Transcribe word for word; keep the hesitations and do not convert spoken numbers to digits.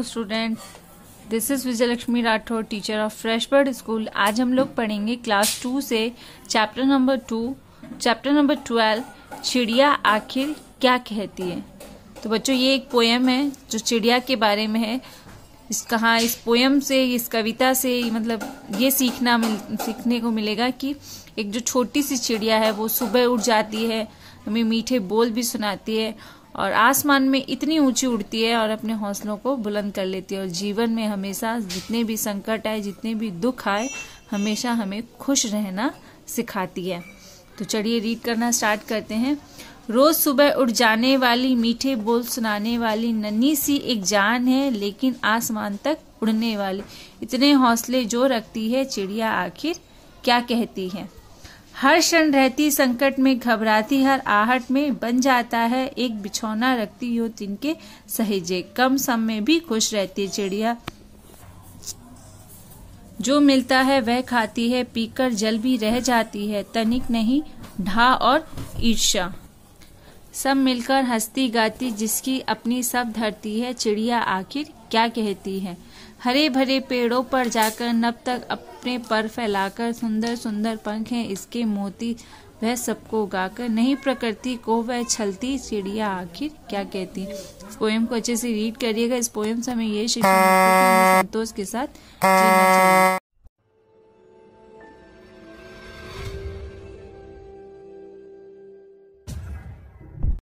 Student, this is Vijayalakshmi Rathore, teacher of fresh bird school. आज हम लोग पढ़ेंगे क्लास टू से chapter number two, chapter number twelve, चिड़िया आखिर क्या कहती है। तो बच्चों, ये एक पोयम है जो चिड़िया के बारे में है। इस कहा इस पोयम से, इस कविता से मतलब ये सीखना मिल सीखने को मिलेगा कि एक जो छोटी सी चिड़िया है वो सुबह उठ जाती है, हमें मीठे बोल भी सुनाती है और आसमान में इतनी ऊंची उड़ती है और अपने हौसलों को बुलंद कर लेती है। और जीवन में हमेशा जितने भी संकट आए, जितने भी दुख आए, हमेशा हमें खुश रहना सिखाती है। तो चलिए रीड करना स्टार्ट करते हैं। रोज सुबह उठ जाने वाली, मीठे बोल सुनाने वाली, नन्ही सी एक जान है लेकिन आसमान तक उड़ने वाली। इतने हौसले जो रखती है, चिड़िया आखिर क्या कहती है। हर क्षण रहती संकट में, घबराती हर आहट में, बन जाता है एक बिछौना रखती हो तिनके सहेजे। कम सम में भी खुश रहती है चिड़िया, जो मिलता है वह खाती है, पीकर जल भी रह जाती है, तनिक नहीं ढा और ईर्ष्या। सब मिलकर हंसती गाती, जिसकी अपनी सब धरती है, चिड़िया आखिर क्या कहती है। हरे भरे पेड़ों पर जाकर, नभ तक अपने पर फैलाकर, सुंदर सुंदर पंख हैं इसके मोती, वह सबको गाकर, नहीं प्रकृति को वह छलती, चिड़िया आखिर क्या कहती है। इस पोएम को अच्छे से रीड करिएगा। इस पोएम से हमें ये सीखना है कि हमें संतोष के साथ जीना चाहिए।